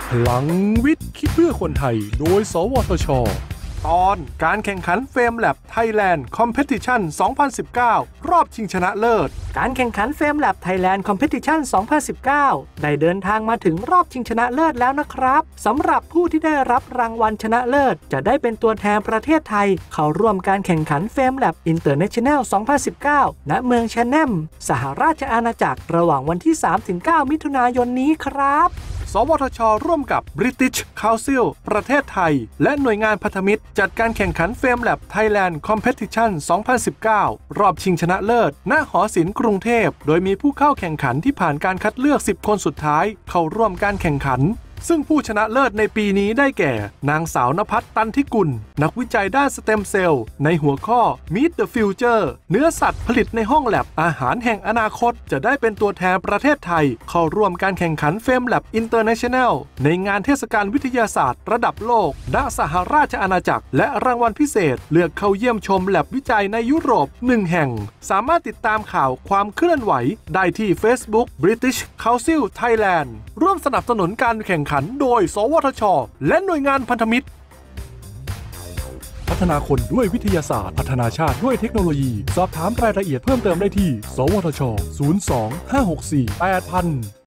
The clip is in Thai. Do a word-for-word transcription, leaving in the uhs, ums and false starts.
พลังวิทย์คิดเพื่อคนไทยโดยสวทช.ตอนการแข่งขันเฟรมแลบไทยแลนด์คอมเพติชันสองพันสิบเก้ารอบชิงชนะเลิศการแข่งขันเฟรมแลบไทยแลนด์คอมเพติชันสองพันสิบเก้าได้เดินทางมาถึงรอบชิงชนะเลิศแล้วนะครับสำหรับผู้ที่ได้รับรางวัลชนะเลิศจะได้เป็นตัวแทนประเทศไทยเข้าร่วมการแข่งขันเฟรมแลบอินเตอร์เนชั่นแนลสองพันสิบเก้าณเมืองแชนแนมสหราชอาณาจักรระหว่างวันที่ สามถึงเก้า มิถุนายนนี้ครับสวทช.ร่วมกับ British Council ประเทศไทยและหน่วยงานพันธมิตรจัดการแข่งขันเฟรมแลบ Thailand Competition สองพันสิบเก้ารอบชิงชนะเลิศณหอศิลป์กรุงเทพโดยมีผู้เข้าแข่งขันที่ผ่านการคัดเลือกสิบคนสุดท้ายเข้าร่วมการแข่งขันซึ่งผู้ชนะเลิศในปีนี้ได้แก่นางสาวนภัส ตันทิกุลนักวิจัยด้านสเต็มเซลล์ในหัวข้อ Meet the Future เนื้อสัตว์ผลิตในห้องแลบอาหารแห่งอนาคตจะได้เป็นตัวแทนประเทศไทยเข้าร่วมการแข่งขันเฟรมแลบอินเตอร์เนชั่นแนลในงานเทศกาลวิทยาศาสตร์ระดับโลกณสหราชอาณาจักรและรางวัลพิเศษเลือกเข้าเยี่ยมชมแลบวิจัยในยุโรปหนึ่งแห่งสามารถติดตามข่าวความเคลื่อนไหวได้ที่ Facebook British Council Thailand ร่วมสนับสนุนการแข่งขันโดยสวทช.และหน่วยงานพันธมิตรพัฒนาคนด้วยวิทยาศาสตร์พัฒนาชาติด้วยเทคโนโลยีสอบถามรายละเอียดเพิ่มเติมได้ที่สวทช ศูนย์ สอง ห้า หก สี่ แปด ศูนย์ ศูนย์